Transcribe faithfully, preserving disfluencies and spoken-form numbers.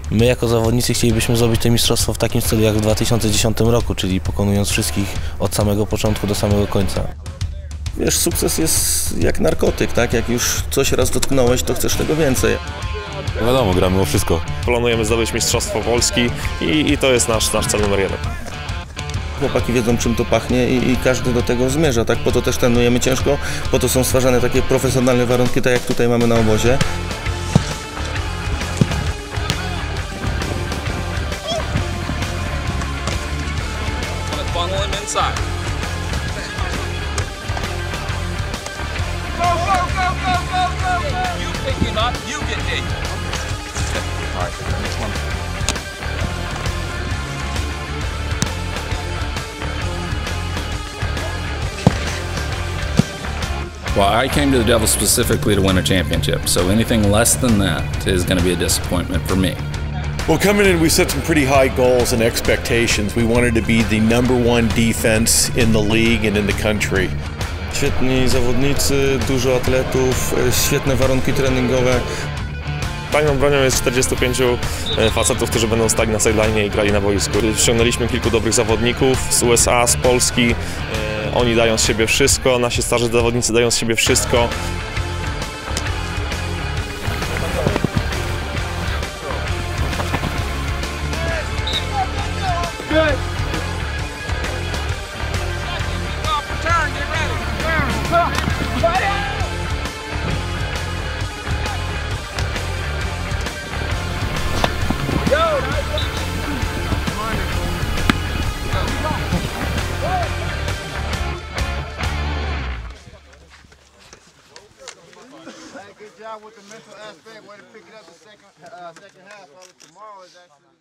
My jako zawodnicy chcielibyśmy zrobić to mistrzostwo w takim stylu jak w dwa tysiące dziesiątym roku, czyli pokonując wszystkich od samego początku do samego końca. Wiesz, sukces jest jak narkotyk, tak? Jak już coś raz dotknąłeś, to chcesz tego więcej. No wiadomo, gramy o wszystko. Planujemy zdobyć Mistrzostwo Polski i, i to jest nasz, nasz cel numer jeden. Chłopaki wiedzą, czym to pachnie i, i każdy do tego zmierza, tak? Po to też trenujemy ciężko, po to są stwarzane takie profesjonalne warunki, tak jak tutaj mamy na obozie. Go, go, go, go, go, go, go! You pick him up, you get eight. All right, next one. Well, I came to the Devils specifically to win a championship, so anything less than that is going to be a disappointment for me. Well, coming in, we set some pretty high goals and expectations. We wanted to be the number one defense in the league and in the country. Świetni zawodnicy, dużo atletów, świetne warunki treningowe. Tajną bronią jest czterdziestu pięciu facetów, którzy będą stali na sideline i grali na boisku. Ściągnęliśmy kilku dobrych zawodników z U S A, z Polski. Oni dają z siebie wszystko, nasi starzy zawodnicy dają z siebie wszystko. Good job with the mental aspect. Way to pick it up the second uh, second half. Tomorrow is actually.